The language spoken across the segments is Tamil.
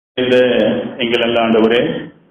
எங்கள் நல்ல ஆண்டவரே,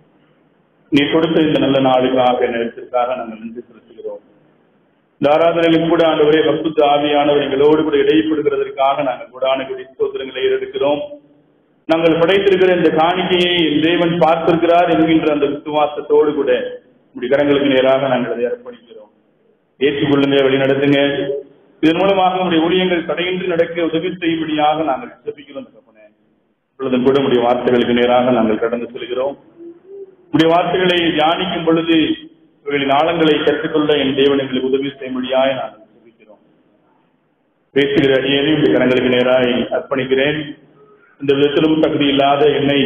நீ கொடுத்த இந்த நல்ல நாளுக்காக நேரத்திற்காக நாங்கள் நன்றி செலுத்துகிறோம். இந்த ஆராதனையில் கூட ஆண்டவரே பரிசுத்த ஆவியானவர் எங்களோடு கூட இடைப்படுகிறதற்காக நாங்கள் கூடான ஸ்தோத்திரங்களை எடுக்கிறோம். நாங்கள் படைத்திருக்கிற இந்த காணிக்கையை தேவன் பார்த்திருக்கிறார் என்கின்ற அந்த விசுவாசத்தோடு கூட உங்களுடைய கரங்களுக்கு நேராக நாங்கள் அதை அர்ப்பணிக்கிறோம். ஏற்றுக்கொள்ளுங்க, வழிநடத்துங்க. இதன் மூலமாக உங்களுடைய ஊழியங்கள் தடையின்றி நடக்க உதவி செய்யும்படியாக நாங்கள் ஜெபிக்கிறோம். இப்பொழுதும் கூட உடைய வார்த்தைகளுக்கு நேராக நாங்கள் கடந்து செல்கிறோம். உடைய வார்த்தைகளை தியானிக்கும் பொழுது இவர்களின் ஆழங்களை கற்றுக்கொள்ள என் தேவன் எங்களுக்கு உதவி செய்யும்படியாக நாங்கள் ஜெபிக்கிறோம். பேசுகிற அடியேனை உடைய கரங்களுக்கு நேராக அர்ப்பணிக்கிறேன். இந்த விதத்திலும் தகுதி இல்லாத என்னை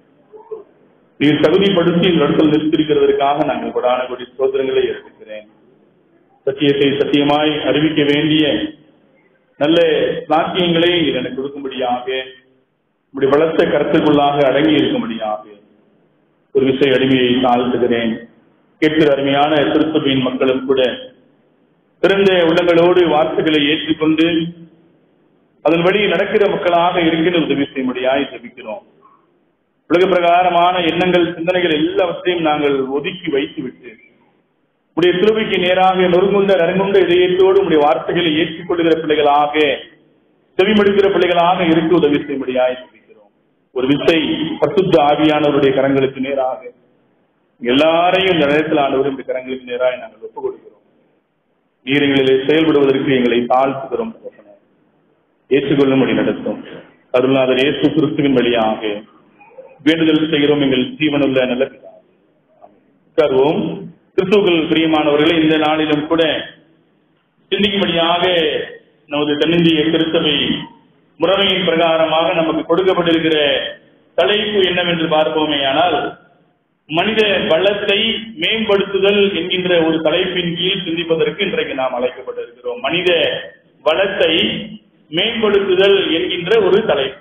நீர் தகுதிப்படுத்தி இந்த இடத்தில் நிறுத்திருக்கிறதற்காக நாங்கள் கொடான கொடி சோதனைகளை எடுத்துக்கிறேன். சத்தியத்தை சத்தியமாய் அறிவிக்க வேண்டிய நல்ல சாத்தியங்களை எனக்கு கொடுக்கும்படியாக உடைய பலத்த கருத்துக்குள்ளாக அடங்கி இருக்கும்படியாக ஒரு விசை அடிமையை தாழ்த்துகிறேன். கேட்கிற அருமையான திருச்சபையின் மக்களும் கூட திறந்த உள்ளங்களோடு வார்த்தைகளை ஏற்றுக்கொண்டு அதன்படி நடக்கிற மக்களாக இருக்கிற உதவி செய்யும்படியாய் ஜெபிக்கிறோம். உலக பிரகாரமான எண்ணங்கள், சிந்தனைகள் எல்லாவற்றையும் நாங்கள் ஒதுக்கி வைத்துவிட்டு உடைய கிருபைக்கு நேராக நொறுங்குண்ட நறுங்குண்ட இதயத்தோடு உடைய வார்த்தைகளை ஏற்றுக்கொள்கிற பிள்ளைகளாக, செவிமடுக்கிற பிள்ளைகளாக இருக்க உதவி செய்யும்படியாய் ஜெபிக்கிறோம். ஒரு விசை பரிசுத்த ஆவியானவருடைய கரங்களுக்கு நேராக எல்லாரையும் இந்த நேரத்தில் ஆண்டவருடைய கரங்களுக்கு நேராக நாங்கள் ஒப்புக் கொடுக்கிறோம். நீரங்களிலே செயல்படுவதற்கு எங்களை தாழ்த்துகிறோம். ஏற்றுக்கொள்ளும்படி நடத்தும் அருள்நாதர் இயேசு கிறிஸ்துவின் வழியாக வேண்டுதல் செய்கிறோம் எங்கள் ஜீவனுள்ள நல்ல கருவோம். கிறிஸ்துவுக்குள் பிரியமானவர்களை இந்த நாளிலும் கூட சிந்திக்கும்படியாக நமது தென்னிந்திய திருச்சபை முறைமையின் பிரகாரமாக நமக்கு கொடுக்கப்பட்டிருக்கிற தலைப்பு என்னவென்று பார்ப்போமே. ஆனால் மனித வளத்தை மேம்படுத்துதல் என்கின்ற ஒரு தலைப்பின் கீழ் சிந்திப்பதற்கு இன்றைக்கு நாம் அழைக்கப்பட்டிருக்கிறோம். மனித வளத்தை மேம்படுத்துதல் என்கின்ற ஒரு தலைப்பு.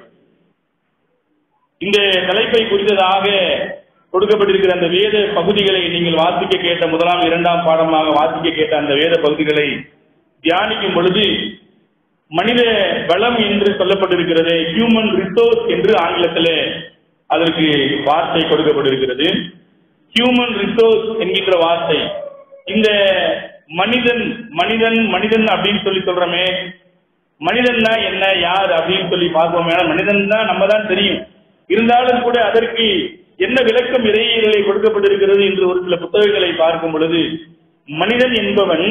இந்த தலைப்பை குறித்ததாக கொடுக்கப்பட்டிருக்கிற அந்த வேத பகுதிகளை நீங்கள் வாசிக்க கேட்ட முதலாம் இரண்டாம் பாடமாக வாசிக்க கேட்ட அந்த வேத பகுதிகளை தியானிக்கும் பொழுது மனித வளம் என்று சொல்லப்பட்டிருக்கிறது, ஹியூமன் ரிசோர்ஸ் என்று ஆங்கிலத்தில் அதற்கு வார்த்தை கொடுக்கப்பட்டிருக்கிறது. ஹியூமன் ரிசோர்ஸ் என்கின்ற வார்த்தை, இந்த மனிதன் மனிதன் மனிதன் அப்படின்னு சொல்றோமே, மனிதன் தான் என்ன, யார் அப்படின்னு சொல்லி பார்ப்போம். மனிதன் தான் நம்ம தான் தெரியும். இருந்தாலும் கூட அதற்கு என்ன விளக்கம் இறையிலே கொடுக்கப்பட்டிருக்கிறது என்று ஒரு சில புத்தகங்களை பார்க்கும் பொழுது மனிதன் என்பவன்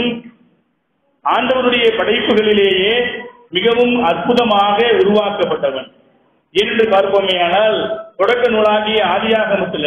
ஆண்டவருடைய படைப்புகளிலேயே மிகவும் அற்புதமாக உருவாக்கப்பட்டவன் என்று பார்ப்போமே. ஆனால் தொடக்க நூலாகிய ஆதியாகமத்தில்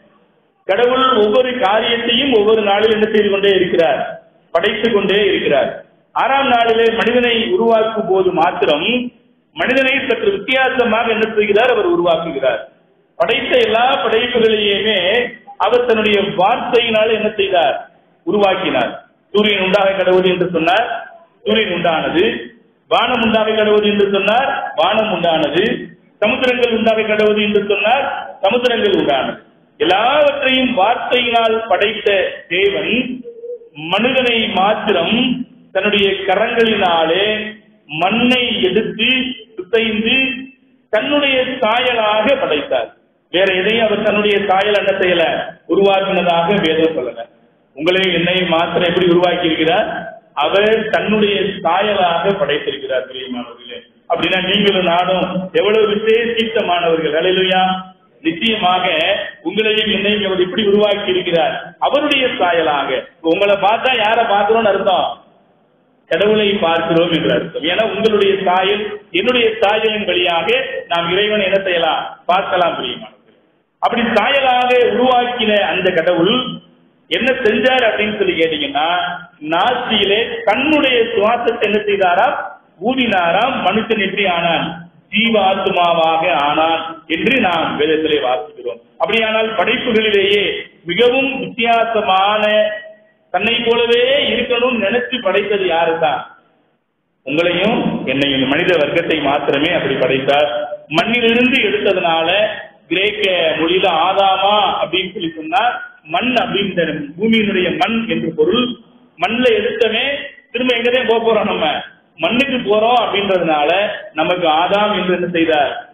கடவுள் ஒவ்வொரு காரியத்தையும் ஒவ்வொரு நாளில் என்ன செய்து கொண்டே இருக்கிறார், படைத்துக் கொண்டே இருக்கிறார். 6ஆம் நாளிலே மனிதனை உருவாக்கும் போது மாத்திரம் மனிதனை சற்று வித்தியாசமாக என்ன செய்கிறார், அவர் உருவாக்குகிறார். படைத்த எல்லா படைப்புகளையுமே அவர் தன்னுடைய வார்த்தையினால் என்ன செய்தார், உருவாக்கினார். சூரியன் உண்டாக கடவுள் என்று சொன்னார், சூரியன் உண்டானது. வானம் உண்டாக கடவுள் என்று சொன்னார், வானம் உண்டானது. சமுத்திரங்கள் உண்டாக கடவுள் என்று சொன்னார், சமுத்திரங்கள் உண்டானது. எல்லாவற்றையும் வார்த்தையினால் படைத்த தேவன் மனிதனை மாத்திரம் தன்னுடைய கரங்களினாலே மண்ணை எடுத்து சுத்தைந்து தன்னுடைய சாயலாக படைத்தார். வேற எதையும் அவர் தன்னுடைய சாயல் என்ன செய்யல, உருவாக்கினதாக வேதம் சொல்லல. உங்களை என்னை மாத்திரம் எப்படி உருவாக்கி இருக்கிறார், அவர் தன்னுடைய சாயலாக படைத்திருக்கிறார். பிரியமானவர்களே, அப்படின்னா நீங்களும் நானும் எவ்வளவு விசேஷித்தமானவர்கள். அல்லேலூயா. நிச்சயமாக உங்களையும் என்னையும் அவர் இப்படி உருவாக்கி இருக்கிறார், அவருடைய சாயலாக. உங்களை பார்த்தா யாரை பார்க்கிறோம்னு அர்த்தம், கடவுளை பார்க்கிறோம் என்று அர்த்தம். ஏன்னா உங்களுடைய சாயல் என்னுடைய சாயலின் வழியாக நாம் இறைவனை என்ன செய்யலாம், பார்க்கலாம். பிரியமானவர்களே, அப்படி சாயலாக உருவாக்கின அந்த கடவுள் என்ன செஞ்சார் அப்படின்னு சொல்லி கேட்டீங்கன்னா, நாசியிலே தன்னுடைய சுவாசத்தை என்ன செய்தாராம், ஊதினாராம். மனுஷன் எப்படி ஆனான், ஜீவாத்மாவாக ஆனான் என்று நாம் வேதத்திலே வாசிக்கிறோம். அப்படியானால் படைப்புகளிலேயே மிகவும் வித்தியாசமான, தன்னை போலவே இருக்கணும் நினைச்சு படைத்தது யாருதான், உங்களையும் என்னையும், மனித வர்க்கத்தை மாத்திரமே அப்படி படைத்தார். மண்ணிலிருந்து எடுத்ததுனால கிரேக்க மொழியில ஆதாமா அப்படின்னு சொல்லி சொன்னார். மண் அப்படின்ற பூமியினுடைய மண் என்று பொருள். மண்ணில் எடுத்தமே திரும்ப எங்கதான் போறோம், நம்ம மண்ணுக்கு போறோம் அப்படின்றதுனால நமக்கு ஆதாம் என்று என்ன செய்தார்,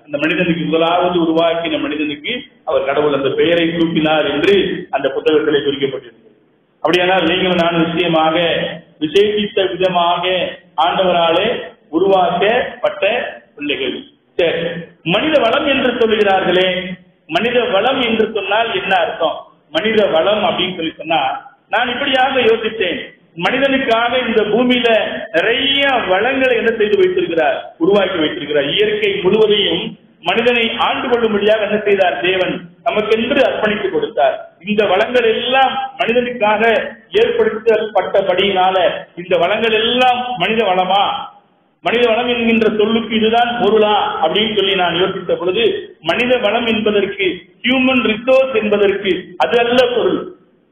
அந்த மனிதனுக்கு முதலாவது உருவாக்கின மனிதனுக்கு அவர் கடவுள் அந்த பெயரை சூட்டினார் என்று அந்த புத்தகத்திலே குறிக்கப்பட்டிருக்கிறது. அப்படியானால் நீங்களும் நான் நிச்சயமாக விசேஷித்த விதமாக ஆண்டவராலே உருவாக்கப்பட்ட பிள்ளைகள். சரி, மனித வளம் என்று சொல்லுகிறார்களே, மனித வளம் என்று சொன்னால் என்ன அர்த்தம்? மனித வளம் அப்படின்னு சொல்லி சொன்னா நான் இப்படியாக யோசித்தேன். மனிதனுக்காக இந்த பூமியில நிறைய வளங்களை என்ன செய்து வைத்திருக்கிறார், உருவாக்கி வைத்திருக்கிறார். இயற்கை முழுவதையும் மனிதனை ஆண்டு கொள்ளும்படியாக என்ன செய்தார் தேவன் நமக்கென்று அர்ப்பணித்து கொடுத்தார். இந்த வளங்கள் எல்லாம் மனிதனுக்காக ஏற்படுத்தப்பட்டபடியினால இந்த வளங்கள் எல்லாம் மனித வளமா, மனித வளம் என்கின்ற சொல்லுக்கு இதுதான் பொருளா அப்படின்னு சொல்லி நான் யோசித்த பொழுது, மனித வளம் என்பதற்கு, ஹியூமன் ரிசோர்ஸ் என்பதற்கு அது அல்ல பொருள்.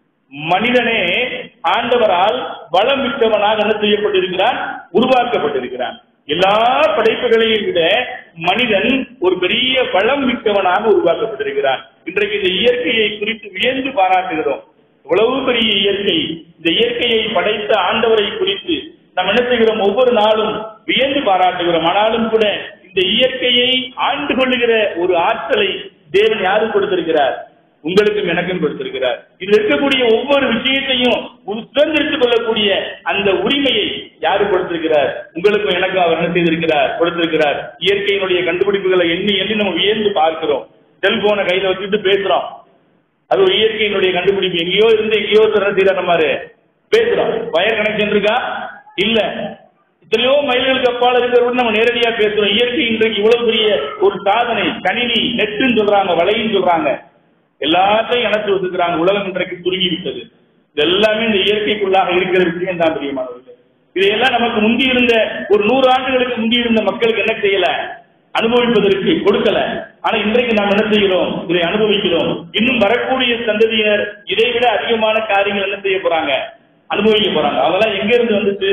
மனிதனே ஆண்டவரால் வளம் மிக்கவனாக என்ன செய்யப்பட்டிருக்கிறான், உருவாக்கப்பட்டிருக்கிறான். எல்லா படைப்புகளையும் விட மனிதன் ஒரு பெரிய வளம் மிக்கவனாக உருவாக்கப்பட்டிருக்கிறான். இன்றைக்கு இந்த இயற்கையை குறித்து வியந்து பாராட்டுகிறோம். இவ்வளவு பெரிய இயற்கை, இந்த இயற்கையை படைத்த ஆண்டவரை குறித்து நாம் என்ன செய்கிறோம், ஒவ்வொரு நாளும் வியந்து பாராட்டுகிறோம். ஆனாலும் கூட இந்த இயற்கையை ஆண்டு கொள்ளுகிற ஒரு ஆற்றலை தேவன் யாருக்கு கொடுத்திருக்கிறார்? உங்களுக்கும் எனக்கும் கொடுத்திருக்கிறார். இதில் இருக்கக்கூடிய ஒவ்வொரு விஷயத்தையும் சுதந்திரித்துக் கொள்ளக்கூடிய அந்த உரிமையை யாரு கொடுத்திருக்கிறார்? உங்களுக்கும் எனக்கும் அவர் என்ன செய்திருக்கிறார், கொடுத்திருக்கிறார். இயற்கையினுடைய கண்டுபிடிப்புகளை எண்ணி எண்ணி நம்ம வியந்து பார்க்கிறோம். செல்போனை கையில வச்சுட்டு பேசுறோம், அது ஒரு இயற்கையினுடைய கண்டுபிடிப்பு. எங்கேயோ இருந்து எங்கேயோ செய்யற மாதிரி பேசுறோம். வயர் கனெக்ஷன் இருக்கா? இல்ல. எத்தனையோ மைல்களுக்கு அப்பால் இருக்கிறவங்க நம்ம நேரடியா பேசுறோம். இயற்கை இன்றைக்கு இவ்வளவு பெரிய ஒரு சாதனை, கணினி, நெட்டுன்னு சொல்றாங்க, வலைன்னு சொல்றாங்க, எல்லாத்தையும் இணைச்சு வச்சுக்கிறாங்க. உலகம் இன்றைக்கு சுருங்கி விட்டது. இது எல்லாமே இந்த இயற்கைக்குள்ளாக இருக்கிற விஷயம் தான் பிரியமானவர்களே. இதையெல்லாம் நமக்கு முந்தி இருந்த ஒரு 100 ஆண்டுகளுக்கு முந்தி இருந்த மக்களுக்கு என்ன செய்யல, அனுபவிப்பதற்கு கொடுக்கல. ஆனா இன்றைக்கு நாம் என்ன செய்கிறோம், இதை அனுபவிக்கிறோம். இன்னும் வரக்கூடிய சந்ததியினர் இதை விட அதிகமான காரியங்கள் என்ன செய்ய போறாங்க, அனுபவிக்க போறாங்க. அதெல்லாம் எங்க இருந்து வந்துச்சு?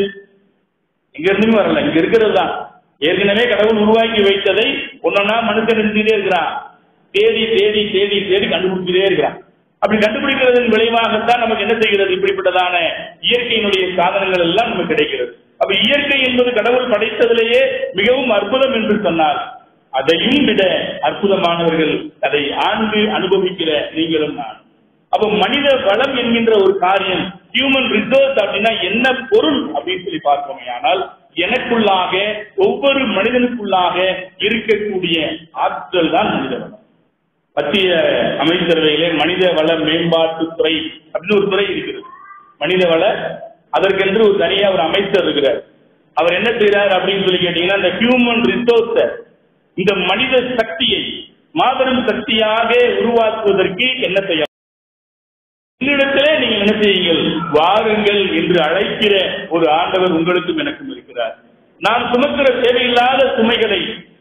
எங்க இருந்துமே வரல, இங்க இருக்கிறது தான். ஏற்கனவே கடவுள் உருவாக்கி வைத்ததை ஒன்னொன்னா மனுஷன் இருந்துட்டே இருக்கிறான். தேடி தேடி தேடி தேடி கண்டுபிடிச்சிட்டே இருக்கிறான். அப்படி கண்டுபிடிக்கிறதன் விளைவாகத்தான் நமக்கு என்ன செய்கிறது, இப்படிப்பட்டதான இயற்கையினுடைய சாதனங்கள் எல்லாம் நமக்கு கிடைக்கிறது. அப்ப இயற்கை என்பது கடவுள் படைத்ததிலேயே மிகவும் அற்புதம் என்று சொன்னால், அதையும் விட அற்புதமானவர்கள் அதை ஆண்டு அனுபவிக்கிற நீங்களும் நான். அப்ப மனித வளம் என்கின்ற ஒரு காரியம், ஹியூமன் ரிசோர்ஸ் அப்படின்னா என்ன பொருள் அப்படின்னு சொல்லி பார்ப்போமே. ஆனால் எனக்குள்ளாக, ஒவ்வொரு மனிதனுக்குள்ளாக இருக்கக்கூடிய ஆற்றல் தான் மனித வளம். மத்திய அமைச்சரவையிலே மனித வள மேம்பாட்டுத்துறை அப்படின்னு ஒரு துறை இருக்கிறது. மனித வள, அதற்கென்று ஒரு தனியா ஒரு அமைச்சர் இருக்கிறார். அவர் என்ன செய்யறார் அப்படின்னு சொல்லி கேட்டீங்கன்னா, இந்த ஹியூமன் ரிசோர்ஸ, இந்த மனித சக்தியை மாபெரும் சக்தியாக உருவாக்குவதற்கு என்ன செய்ய, இன்னிடத்திலே நீங்கள் என்ன செய்யுங்கள், வாருங்கள் என்று அழைக்கிற ஒரு ஆண்டவர் உங்களுக்கும் எனக்கும் இருக்கிறார். நான் சுமக்கிற தேவையில்லாத சுமைகளை,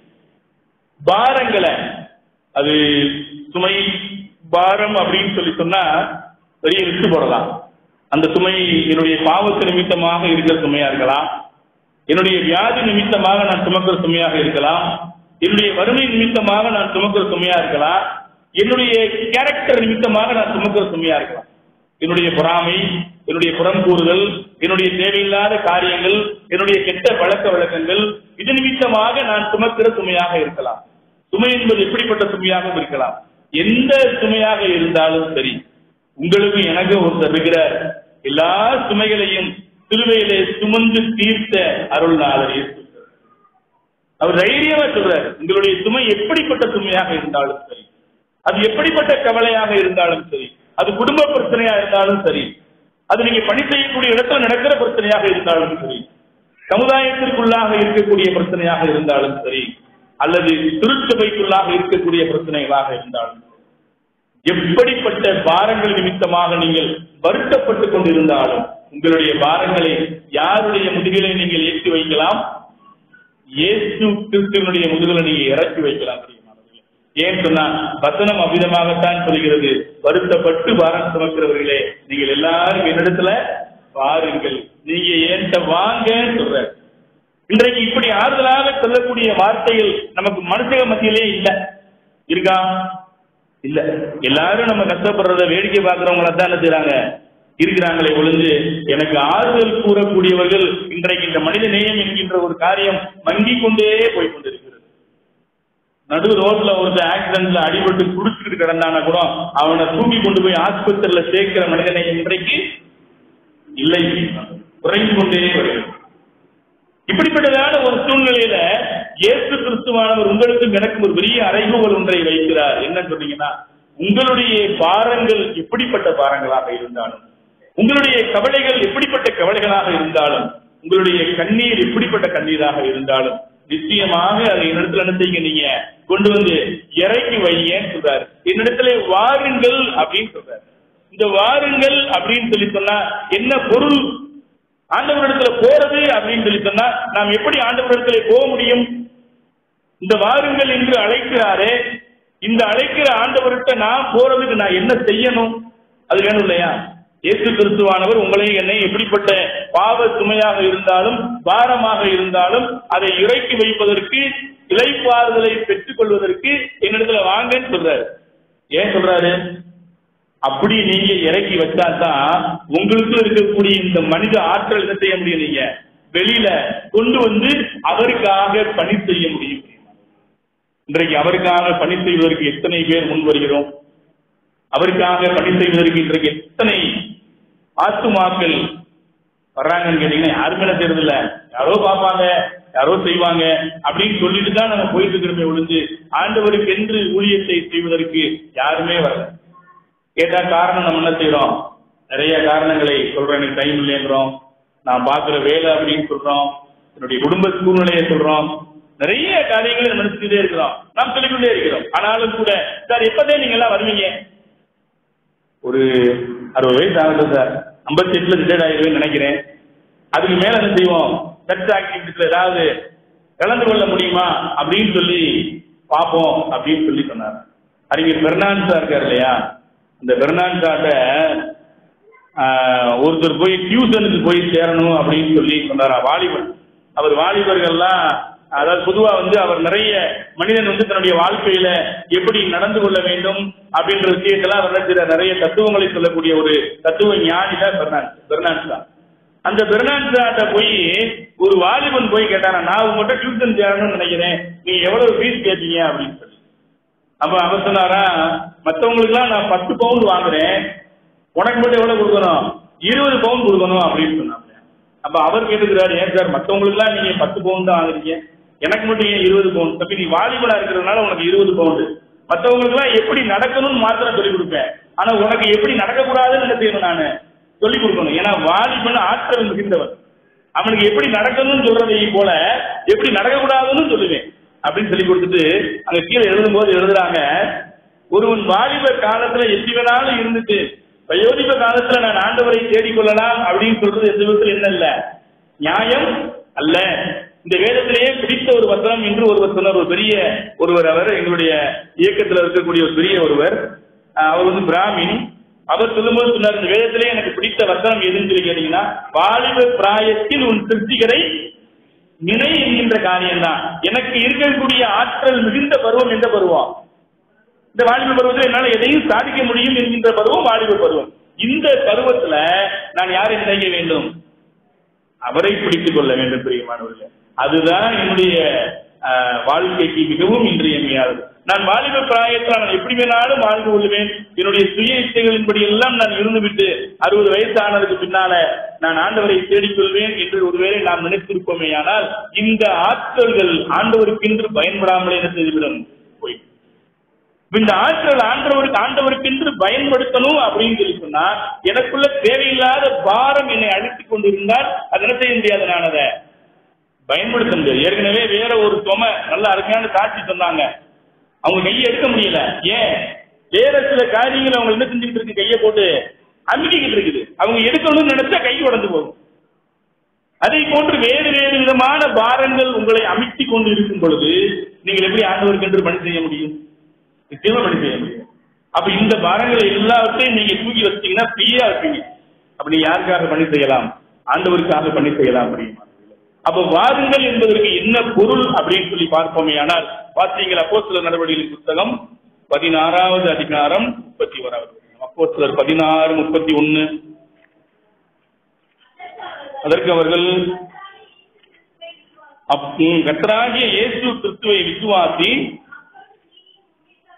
பாரங்களை, அது சுமை பாரம் அப்படின்னு சொல்லி சொன்னா பெரிய விட்டு போடலாம். அந்த சுமை என்னுடைய பாவத்து நிமித்தமாக இருக்கிற சுமையா இருக்கலாம், என்னுடைய வியாதி நிமித்தமாக நான் சுமக்கிற சுமையாக இருக்கலாம், என்னுடைய வறுமை நிமித்தமாக நான் சுமக்கிற சுமையா இருக்கலாம், என்னுடைய கேரக்டர் நிமித்தமாக நான் சுமக்கிற சுமையா இருக்கலாம். என்னுடைய பொறாமை, என்னுடைய புறம் கூறுதல், என்னுடைய தேவையில்லாத காரியங்கள், என்னுடைய கெட்ட பழக்க வழக்கங்கள், இது நிமித்தமாக நான் சுமக்கிற சுமையாக இருக்கலாம். சுமை என்பது எப்படிப்பட்ட சுமையாகவும் இருக்கலாம். எந்த சுமையாக இருந்தாலும் சரி, உங்களுக்கு எனக்கு ஒருத்தர் இருக்கிறார், எல்லா சுமைகளையும் சிலுவையிலே சுமந்து தீர்த்த அருள்நாதர் இயேசு. அவர் தைரியமா சொல்றார், உங்களுடைய சுமை எப்படிப்பட்ட சுமையாக இருந்தாலும் சரி, அது எப்படிப்பட்ட கவலையாக இருந்தாலும் சரி, அது குடும்ப பிரச்சனையா இருந்தாலும் சரி, அது நீங்க பணி செய்யக்கூடிய இடத்துல நடக்கிற பிரச்சனையாக இருந்தாலும் சரி, சமுதாயத்திற்குள்ளாக இருக்கக்கூடிய பிரச்சனையாக இருந்தாலும் சரி, அல்லது திருச்சபைக்குள்ளாக இருக்கக்கூடிய பிரச்சனைகளாக இருந்தாலும், எப்படிப்பட்ட பாரங்கள் நிமித்தமாக நீங்கள் வருத்தப்பட்டுக் கொண்டிருந்தாலும் உங்களுடைய பாரங்களை யாருடைய முதுகிலே நீங்கள் ஏற்றி வைக்கலாம்? இயேசு கிறிஸ்துவினுடைய முதுகில நீங்க இறக்கி வைக்கலாம். ஏன் சொன்னா வசனம் அவ்விதமாகத்தான் சொல்கிறது, வருத்தப்பட்டு பாரம் சுமக்கிறவர்களே நீங்கள் எல்லாரும் என்னிடத்துல வாருங்கள், நீங்க ஏன்ட்ட வாங்க சொல்ற. இன்றைக்கு இப்படி ஆறுதலாக சொல்லக்கூடிய வார்த்தைகள் நமக்கு மனுஷங்க மத்தியிலே இல்ல. இருக்கா? இல்ல. எல்லாரும் நம்ம கஷ்டப்படுறத வேடிக்கை பார்க்கிறவங்கள தான் என்ன செய்யறாங்க, இருக்கிறாங்களே ஒழிஞ்சு எனக்கு ஆறுதல் கூறக்கூடியவர்கள் இன்றைக்கு இந்த மனித நேயம் என்கின்ற ஒரு காரியம் மங்கிக் கொண்டே போய் கொண்டிருக்கிறது. நடு ரோட்ல ஒருத்தர் ஆக்சிடென்ட்ல அடிபட்டு குடிச்சுக்கிட்டு கிடந்தானா கூட அவனை தூக்கி கொண்டு போய் ஆஸ்பத்திரியில சேர்க்கிற மனிதனை இன்றைக்கு இல்லை, குறைந்து கொண்டே வருகிறது. இப்படிப்பட்டதான ஒரு சூழ்நிலையில இயேசு கிறிஸ்துவானவர் உங்களுக்கும் எனக்கும் ஒரு பெரிய அறைகூவல் ஒன்றை வைக்கிறார். என்ன சொன்னீங்கன்னா, உங்களுடைய பாரங்கள் எப்படிப்பட்ட பாரங்களாக இருந்தாலும், உங்களுடைய கவலைகள் எப்படிப்பட்ட கவலைகளாக இருந்தாலும், உங்களுடைய கண்ணீர் எப்படிப்பட்ட கண்ணீராக இருந்தாலும் நிச்சயமாக அதை என்னிடத்துல என்ன நீங்க கொண்டு வந்து இறக்கி வையன்னு சொல்றாரு. என்னிடத்துல வாருங்கள் அப்படின்னு சொல்றாரு. இந்த வாருங்கள் அப்படின்னு சொல்லி சொன்னா என்ன பொருள்? ஆண்டவரிடத்துல போறது அப்படின்னு சொல்லி சொன்னா நாம் எப்படி ஆண்டவரிடத்துல போக முடியும்? இந்த வாருங்கள் என்று அழைக்கிறாரே, இந்த அழைக்கிற ஆண்டவர்கிட்ட நான் போறதுக்கு நான் என்ன செய்யணும்? அது வேணும் இல்லையா? இயேசு கிறிஸ்துவானவர் உங்களை என்னை எப்படிப்பட்ட பாவ சுமையாக இருந்தாலும் பாரமாக இருந்தாலும் அதை இறக்கி வைப்பதற்கு, இளைப்பாறுதலை பெற்றுக் கொள்வதற்கு என்னிடத்துல வாங்கன்னு சொல்றாரு. ஏன் சொல்றாரு? அப்படி நீங்க இறக்கி வச்சாதான் உங்களுக்கு இருக்கக்கூடிய இந்த மனித ஆற்றல் என்ன செய்ய முடியும்? நீங்க வெளியில கொண்டு வந்து அவருக்காக பணி செய்ய முடியும். இன்றைக்கு அவருக்காக பணி செய்வதற்கு எத்தனை பேர் முன் வருகிறோம்? அவருக்காக பணி செய்வதற்கு இன்றைக்கு எத்தனை ஆத்துமாக்கள் வர்றாங்கன்னு கேட்டீங்கன்னா யாருமே என்ன செய்யறது இல்ல. யாரோ பார்ப்பாங்க, யாரோ செய்வாங்க அப்படின்னு சொல்லிட்டு தான் நம்ம போயிட்டு இருக்கிறோமே ஒழிஞ்சு ஆண்டவருக்கு என்று ஊழியத்தை செய்வதற்கு யாருமே வரல. கேட்டா காரணம் நம்ம என்ன செய்யறோம்? நிறைய காரணங்களை சொல்றோம். எனக்கு டைம் இல்லைங்கிறோம், நான் பாக்குற வேலை அப்படின்னு சொல்றோம், என்னுடைய குடும்ப சூழ்நிலையை சொல்றோம், நிறைய காரியங்களை நம்ம நினைச்சுட்டே இருக்கிறோம், நாம் சொல்லிக்கொண்டே இருக்கிறோம். ஆனாலும் கூட சார் எப்பதே நீங்க எல்லாம் வருவீங்க? ஒரு 60 வயசு ஆகட்டும் சார், 58ல ரிட்டையர்ட் ஆகிடுவேன்னு நினைக்கிறேன். அதுக்கு மேல என்ன செய்வோம்? சர்ச் ஆக்டிவிட்டிஸ்ல ஏதாவது கலந்து கொள்ள முடியுமா அப்படின்னு சொல்லி பார்ப்போம் அப்படின்னு சொல்லி சொன்னார். அறிஞர் பெர்னாண்டா இருக்கார் இல்லையா? இந்த பெர்னாண்டாட்ட ஒருத்தர் போய் டியூஷனுக்கு போய் சேரணும் அப்படின்னு சொல்லி சொன்னாரா. வாலிபர், அவர் வாலிபர்கள்லாம், அதாவது பொதுவா அவர் நிறைய மனிதன் தன்னுடைய வாழ்க்கையில எப்படி நடந்து கொள்ள வேண்டும் அப்படின்ற விஷயத்தெல்லாம் அவர் நிறைய தத்துவங்களை சொல்லக்கூடிய ஒரு தத்துவ ஞானி தான் பெர்னாண்டா. அந்த பெர்னாண்டாட்ட போய் ஒரு வாலிபன் போய் கேட்டானா, நான் உங்கள்கிட்ட டியூஷன் சேரணும்னு நினைக்கிறேன், நீங்க எவ்வளவு ஃபீஸ் கேட்டீங்க அப்படின்னு சொல்லி. அப்ப அவர் சொன்னாரா, மற்றவங்களுக்கு எல்லாம் நான் 10 பவுண்ட் வாங்குறேன், உனக்கு மட்டும் எவ்வளவு கொடுக்கணும்? 20 பவுண்ட் கொடுக்கணும் அப்படின்னு சொன்னாங்க. அப்ப அவர் கேட்டுக்கிறாரு, ஏன் சார் மற்றவங்களுக்கு எல்லாம் நீங்க 10 பவுண்ட் தான் வாங்குறீங்க, எனக்கு மட்டும் ஏன் 20 பவுண்ட்? தப்பி நீ வாலிபனா இருக்கிறதுனால உனக்கு 20 பவுண்டு. மற்றவங்களுக்கு எல்லாம் எப்படி நடக்கணும்னு மாத்திரம் சொல்லிக் கொடுப்பேன், ஆனா உனக்கு எப்படி நடக்கக்கூடாதுன்னு என்ன செய்யணும்? நான் சொல்லிக் கொடுக்கணும். ஏன்னா வாலிபன் ஆற்றல் மிகுந்தவன், அவனுக்கு எப்படி நடக்கணும்னு சொல்றதை போல எப்படி நடக்கக்கூடாதுன்னு சொல்லுவேன் அப்படின்னு சொல்லி கொடுத்துட்டு அங்க கீழே எழுதும் போது எழுதுறாங்க, ஒருவன் வாலிப காலத்துல எப்படி வேணாலும் இருந்துட்டு வயோதிப காலத்துல நான் ஆண்டவரை தேடிக்கொள்ளலாம் அப்படின்னு சொல்றது எந்த விதத்தில் என்ன இல்ல, நியாயம் அல்ல. இந்த வேதத்திலேயே பிடித்த ஒரு வசனம் என்று ஒருவர் சொன்னார். ஒரு பெரிய ஒருவர், அவர் எங்களுடைய இயக்கத்தில் இருக்கக்கூடிய ஒரு பெரிய ஒருவர், அவர் பிராமின். அவர் சொல்லும்போது சொன்னார், இந்த வேதத்திலே எனக்கு பிடித்த வசனம் எதுன்னு சொல்லி கேட்டீங்கன்னா, வாலிப பிராயத்தில் உன் சிருஷ்டிகரை நினை என்கின்ற காரியம் தான். எனக்கு இருக்கக்கூடிய ஆற்றல் மிகுந்த பருவம் எந்த பருவம்? இந்த வாலிப பருவத்தில் என்னால எதையும் சாதிக்க முடியும் என்கின்ற பருவம் வாலிப பருவம். இந்த பருவத்துல நான் யாரை நினைக்க வேண்டும்? அவரை பிடித்துக் கொள்ள வேண்டும். பிரியமானவர்களே, அதுதான் என்னுடைய வாழ்க்கைக்கு மிகவும் இன்றியமையாதது. நான் வாலிப பிராயத்தில் நான் எப்படி வேணாலும் வாழ்ந்து கொள்வேன், என்னுடைய சுய இச்சைகளின்படி எல்லாம் நான் இருந்துவிட்டு 60 வயசு ஆனதுக்கு பின்னால நான் ஆண்டவரை தேடிக்கொள்வேன் என்று ஒருவேளை நாம் நினைத்திருப்போமே, ஆனால் இந்த ஆற்றல்கள் ஆண்டவருக்கென்று பயன்படாமலே என்ன செய்துவிடும்? போய் இந்த ஆற்றல் ஆண்டவருக்கென்று பயன்படுத்தணும் அப்படின்னு சொல்லி சொன்னா, எனக்குள்ள தேவையில்லாத பாரம் என்னை அழித்துக் கொண்டிருந்தால் அது என்ன செய்ய முடியாது, நான் அதை பயன்படுத்த முடியாது. ஏற்கனவே வேற ஒரு நல்ல அருமையான சாட்சி சொன்னாங்க, அவங்க கையை எடுக்க முடியல. ஏன்? வேற சில காரியங்கள் அவங்க என்ன செஞ்சுக்கிட்டு இருக்கு, கையை போட்டு அமுக்கிக்கிட்டு இருக்குது. அவங்க எடுக்கணும்னு நினைச்சா கை உடஞ்சு போகும். அதை போன்று வேறு வேறு விதமான பாரங்கள் உங்களை அமுக்கிக் கொண்டு இருக்கும் பொழுது நீங்கள் எப்படி ஆண்டவருக்கென்று பணி செய்ய முடியும்? நிச்சயமா பணி செய்ய முடியும். அப்ப இந்த பாரங்களை எல்லாவற்றையும் நீங்க தூக்கி வச்சீங்கன்னா ஃப்ரீயா இருப்பீங்க. அப்ப நீங்க யாருக்காக பணி செய்யலாம்? ஆண்டவருக்காக பணி செய்யலாம் முடியுமா? அப்ப வாருங்கள் என்பதற்கு என்ன பொருள் அப்படின்னு சொல்லி பார்ப்போமே. ஆனால் பார்த்தீங்கள், அப்போஸ்தலர் நடவடிக்கைகளின் புத்தகம் 16வது அதிகாரம் 31வது. அப்போஸ்தலர் 16:31. அதற்கு அவர்கள், கர்த்தராகிய இயேசு கிறிஸ்துவை விசுவாசி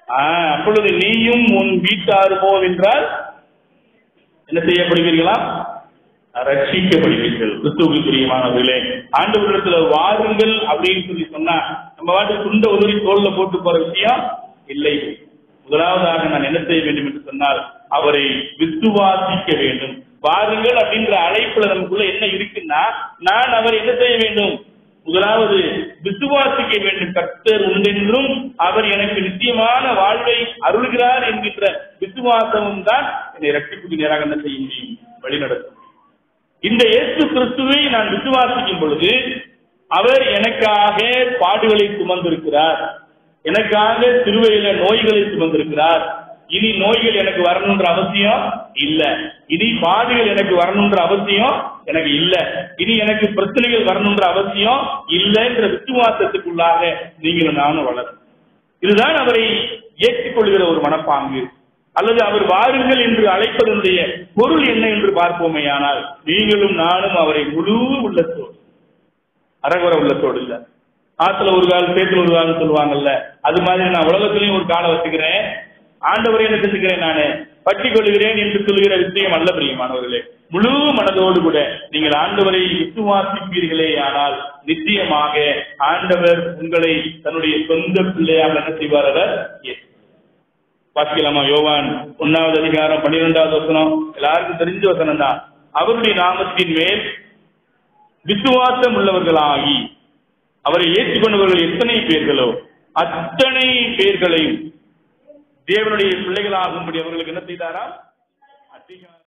அப்பொழுது நீயும் உன் வீட்டாருமோ என்றால் என்ன செய்யப்படுவீர்களா? ரட்சிக்கப்படுவீர்கள். கிறிஸ்துவுக்கு பிரியமானவர்களே, ஆண்டவரிடத்துல வாருங்கள் அப்படின்னு சொன்னா நம்ம வாட்டு துண்ட உதவி தோல்ல போட்டு போற விஷயம் இல்லை. முதலாவதாக நான் என்ன செய்ய வேண்டும் என்று சொன்னால் அவரை விசுவாசிக்க வேண்டும். வாருங்கள் அப்படின்ற அழைப்புல நமக்குள்ள என்ன இருக்குன்னா, நான் அவரை என்ன செய்ய வேண்டும்? முதலாவது விசுவாசிக்க வேண்டும். கர்த்தர் உண்டென்றும் அவர் எனக்கு நிச்சயமான வாழ்வை அருள்கிறார் என்கின்ற விசுவாசமும் தான் என்னை ரட்சிப்புக்கு நேராக என்ன செய்ய முடியும்? வழிநடத்தும். இந்த இயேசு கிறிஸ்துவை நான் விசுவாசிக்கும் பொழுது அவர் எனக்காக பாடுகளை சுமந்திருக்கிறார், எனக்காக சிலுவையில நோய்களை சுமந்திருக்கிறார். இனி நோய்கள் எனக்கு வரணுன்ற அவசியம் இல்ல, இனி பாடுகள் எனக்கு வரணுன்ற அவசியம் எனக்கு இல்ல, இனி எனக்கு பிரச்சனைகள் வரணுன்ற அவசியம் இல்லைன்ற விசுவாசத்துக்குள்ளாக நீங்களும் நானும் வளரும். இதுதான் அவரை ஏற்றுக்கொள்கிற ஒரு மனப்பாங்கு. அல்லது அவர் வாருங்கள் என்று அழைப்பதனுடைய பொருள் என்ன என்று பார்ப்போமேயானால், நீங்களும் நானும் அவரை முழு உள்ளத்தோடு, அரகுற உள்ளத்தோடு இல்ல, ஆத்துல ஒரு கால் சேத்துல ஒரு கால் சொல்லுவாங்கல்ல, அது மாதிரி நான் உலகத்திலையும் ஒரு காலை வச்சுக்கிறேன், ஆண்டவரை என்ன செஞ்சுக்கிறேன், நானு பற்றி கொள்கிறேன் என்று சொல்லுகிற விஷயம் அல்ல பிரியமானவர்களே. முழு மனதோடு கூட நீங்கள் ஆண்டவரை விசுவாசிப்பீர்களே ஆனால் நிச்சயமாக ஆண்டவர் உங்களை தன்னுடைய சொந்த பிள்ளையாக என்ன செய்வார்? அவர் வாசிக்கலாமா? யோவான் 1வது அதிகாரம் 12வது வசனம் எல்லாருக்கும் தெரிஞ்ச வசனம் தான். அவருடைய நாமத்தின் மேல் விசுவாசம் உள்ளவர்களாகி அவரை ஏற்றுக்கொண்டவர்கள் எத்தனை பேர்களோ அத்தனை பேர்களையும் தேவனுடைய பிள்ளைகளாகும்படி அவர்களுக்கு என்ன செய்தாரா? அதிகாரம்